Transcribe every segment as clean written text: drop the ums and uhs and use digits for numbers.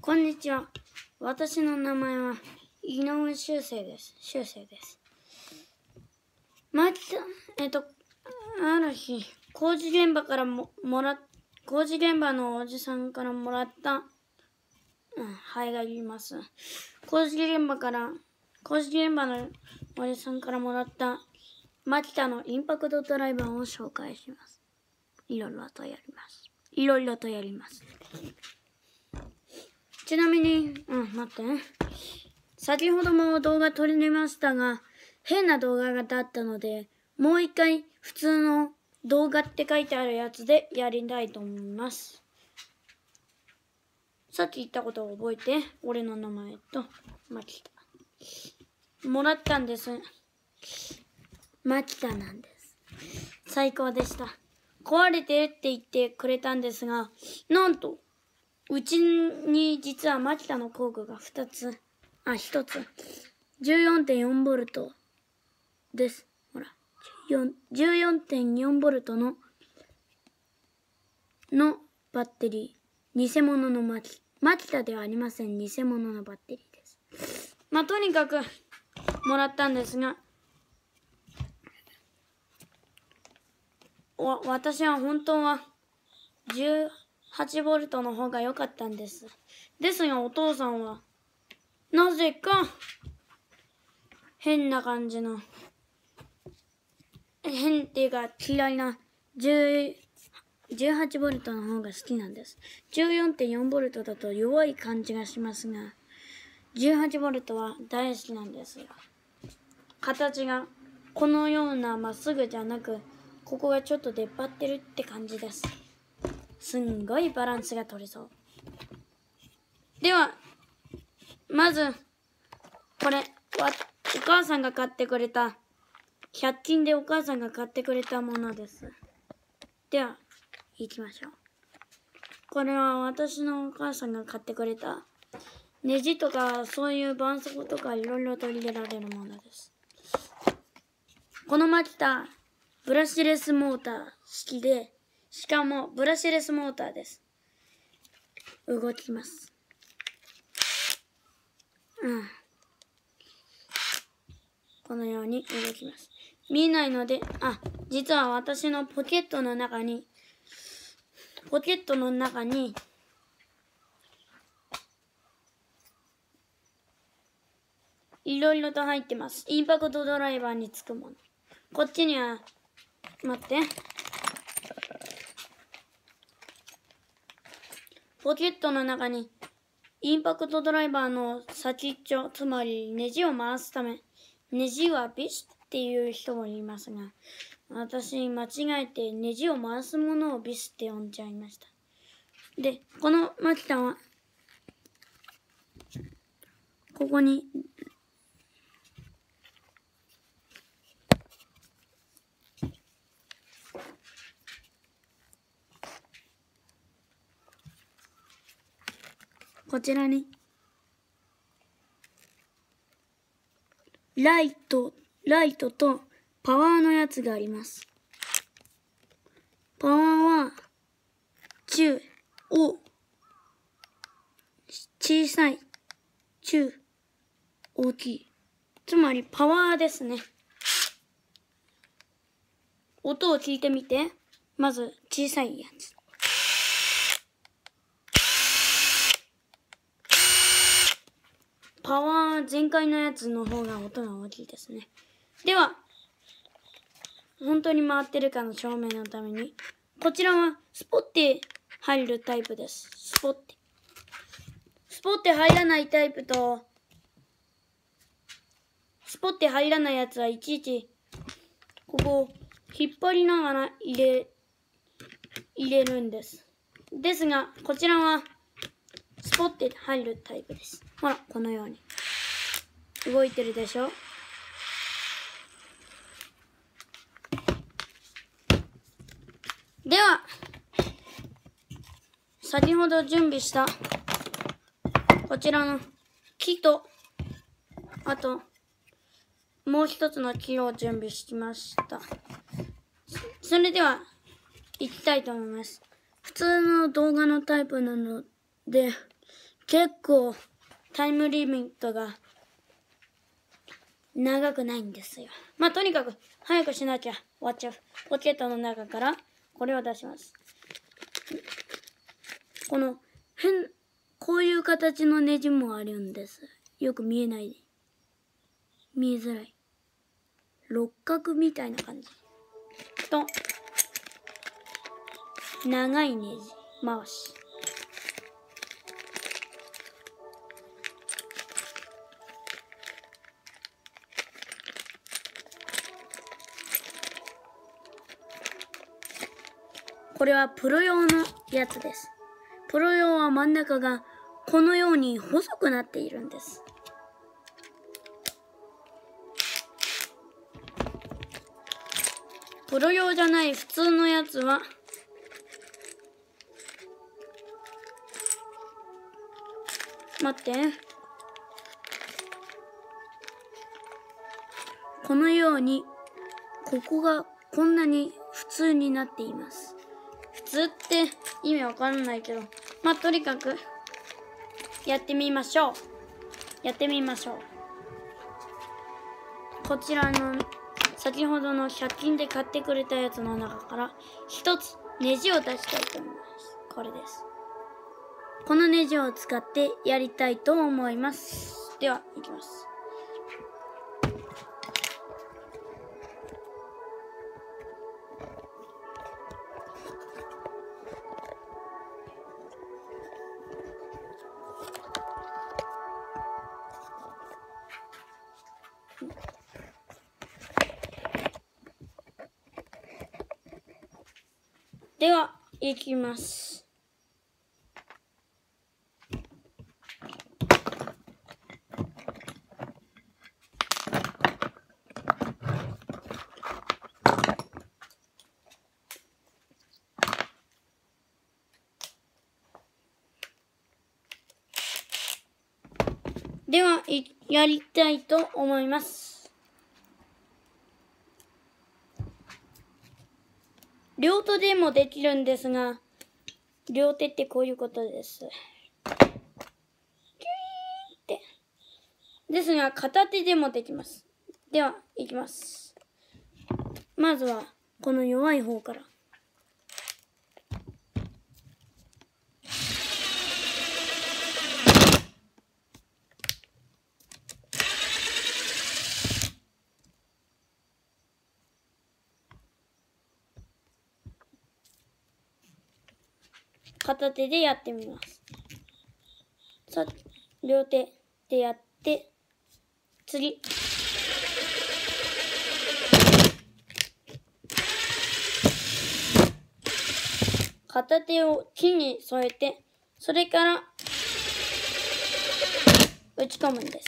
こんにちは。私の名前は井上修正です。ある日、工事現場のおじさんからもらった、はいが言います。工事現場のおじさんからもらったマキタのインパクトドライバーを紹介します。いろいろとやります。ちなみに、先ほども動画撮りましたが、変な動画があったので、もう一回普通の動画って書いてあるやつでやりたいと思います。さっき言ったことを覚えて、俺の名前とマキタ。もらったんです。マキタなんです。最高でした。壊れてるって言ってくれたんですが、なんと、うちに実はマキタの工具が1つ。14.4V です。ほら。14.4V のバッテリー。偽物のマキタではありません。偽物のバッテリーです。とにかくもらったんですが、私は本当は18V の方が良かったんです。ですがお父さんはなぜか変な感じの変っていうか嫌いな18V の方が好きなんです。14.4V だと弱い感じがしますが、18V は大好きなんですよ。形がこのようなまっすぐじゃなく、ここがちょっと出っ張ってるって感じです。すんごいバランスが取れそう。では、まず、これ、お母さんが買ってくれた、100均でお母さんが買ってくれたものです。では、行きましょう。これは私のお母さんが買ってくれた、ネジとかそういう絆創膏とかいろいろ取り入れられるものです。このマキタ、ブラシレスモーター式で、しかもブラシレスモーターです。動きます。このように動きます。見えないので、実は私のポケットの中に、いろいろと入ってます。インパクトドライバーにつくもの。こっちには、待って。ポケットの中に、インパクトドライバーの先っちょ、つまりネジを回すため、ネジはビスっていう人もいますが、私間違えてネジを回すものをビスって呼んじゃいました。で、このマキタは、ここに、こちらに、ライトとパワーのやつがあります。パワーは、中、小さい、中、大きい。つまりパワーですね。音を聞いてみて。まず、小さいやつ。パワー全開のやつの方が音が大きいですね。では、本当に回ってるかの証明のために、こちらはスポッて入るタイプです。スポッて入らないタイプと、スポッて入らないやつはいちいち、ここを引っ張りながら入れるんです。ですが、こちらは、スポッて入るタイプです。ほら、このように。動いてるでしょ？では、先ほど準備した、こちらの木と、あと、もう一つの木を準備しました。それでは、行きたいと思います。普通の動画のタイプなので、 結構タイムリミットが長くないんですよ。まあとにかく早くしなきゃ終わっちゃう。ポケットの中からこれを出します。このこういう形のネジもあるんです。よく見えないで。見えづらい。六角みたいな感じ。と、長いネジ回し。これはプロ用のやつです。プロ用は真ん中がこのように細くなっているんです。プロ用じゃない普通のやつは待って、このようにここがこんなに普通になっています。普通って意味わかんないけど、まあとにかくやってみましょう。こちらの先ほどの100均で買ってくれたやつの中から一つネジを出したいと思います。これです。このネジを使ってやりたいと思います。では、いきます。では、いきます。では、やりたいと思います。両手でもできるんですが、両手ってこういうことです。キュイーンって。ですが、片手でもできます。では、いきます。まずは、この弱い方から。片手でやってみます。さあ、両手でやって、次。片手を木に添えて、それから打ち込むんです。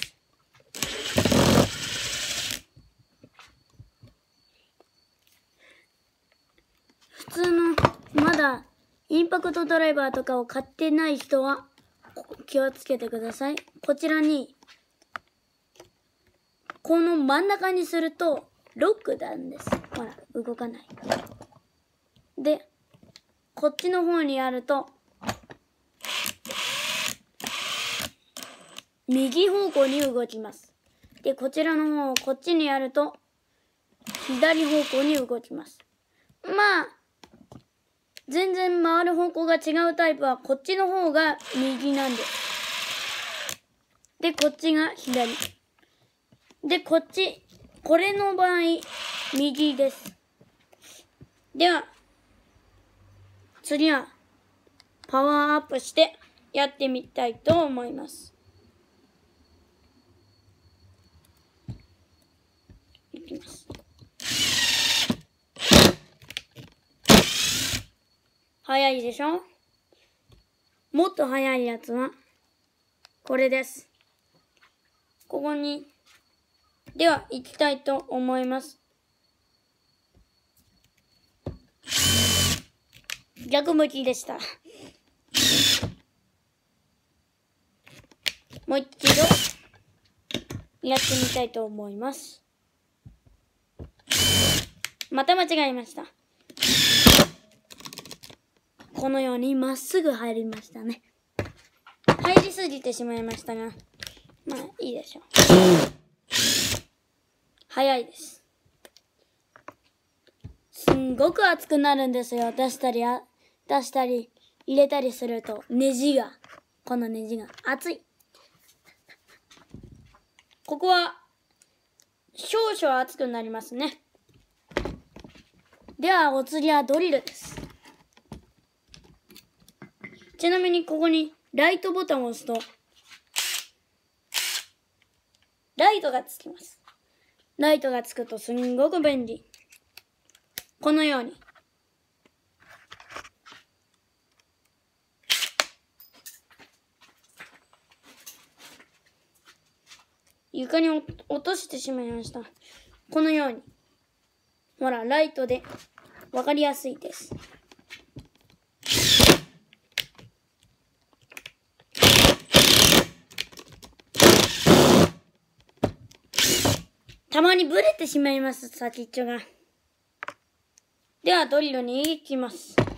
普通の、まだインパクトドライバーとかを買ってない人は気をつけてください。こちらに、この真ん中にするとロックなんです。ほら、動かない。で、こっちの方にやると、右方向に動きます。で、こちらの方をこっちにやると、左方向に動きます。まあ、全然回る方向が違うタイプは、こっちの方が右なんです。で、こっちが左。で、これの場合、右です。では、次は、パワーアップしてやってみたいと思います。いきます。早いでしょ？もっと早いやつは、これです。ここに、では行きたいと思います。逆向きでした。もう一度、やってみたいと思います。また間違えました。このようにまっすぐ入りましたね。入りすすぎてしまいましたが、まあいいでしょう。早いです。すんごく熱くなるんですよ。出したり入れたりすると、このネジが熱い。ここは少々熱くなりますね。ではお次はドリルです。ちなみにここにライトボタンを押すとライトがつきます。ライトがつくとすんごく便利。このように床に落としてしまいました。このようにほら、ライトでわかりやすいです。たまにブレてしまいます、先っちょが。ではドリルに行きます。